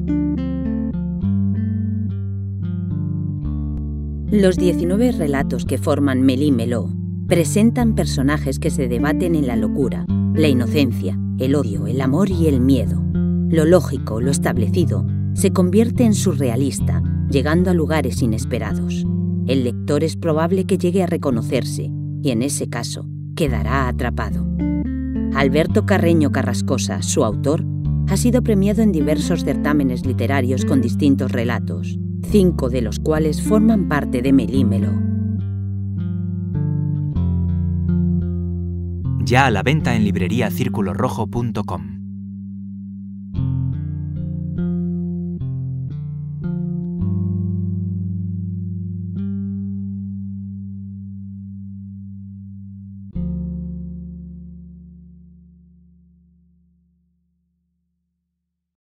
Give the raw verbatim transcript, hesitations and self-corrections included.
Los diecinueve relatos que forman Melí-Meló presentan personajes que se debaten en la locura, la inocencia, el odio, el amor y el miedo. Lo lógico, lo establecido, se convierte en surrealista, llegando a lugares inesperados. El lector es probable que llegue a reconocerse y, en ese caso, quedará atrapado. Alberto Carreño Carrascosa, su autor, ha sido premiado en diversos certámenes literarios con distintos relatos, cinco de los cuales forman parte de Melí-Meló. Ya a la venta en librería círculo rojo punto com.